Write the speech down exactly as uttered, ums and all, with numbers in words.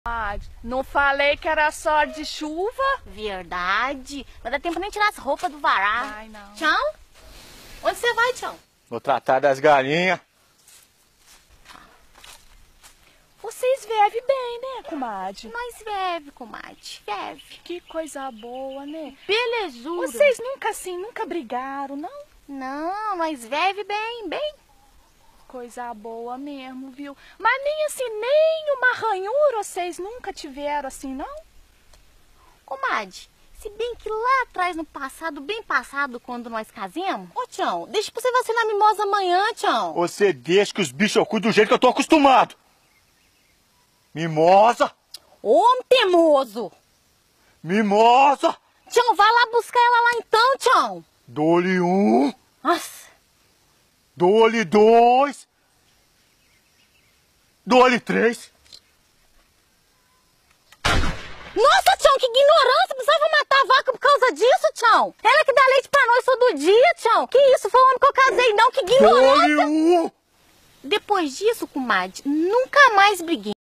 Não falei que era só de chuva? Verdade. Não dá tempo nem tirar as roupas do varal. Ai, não. Tchau. Onde você vai, Tchau? Vou tratar das galinhas. Vocês vivem bem, né, comadre? Nós vive, comadre. Vive. Que coisa boa, né? Belezura. Vocês nunca assim, nunca brigaram, não? Não, nós vive bem, bem. Coisa boa mesmo, viu? Mas nem assim, nem uma ranhura vocês nunca tiveram assim, não? Comadre, se bem que lá atrás, no passado, bem passado, quando nós casemos... Ô, Tchão, deixa pra você vacinar a mimosa amanhã, Tchão. Você deixa que os bichos cuidem do jeito que eu tô acostumado. Mimosa! Homem teimoso! Mimosa! Tchão, vai lá buscar ela lá então, Tchão. Dou-lhe um. Nossa. Dou-lhe dois. Dou-lhe três. Nossa, Tchão, que ignorância! Precisava matar a vaca por causa disso, Tchão. Ela que dá leite pra nós todo dia, Tchão. Que isso, foi o homem que eu casei, não, que ignorância! Dou-lhe um. Depois disso, comadre, nunca mais briguei.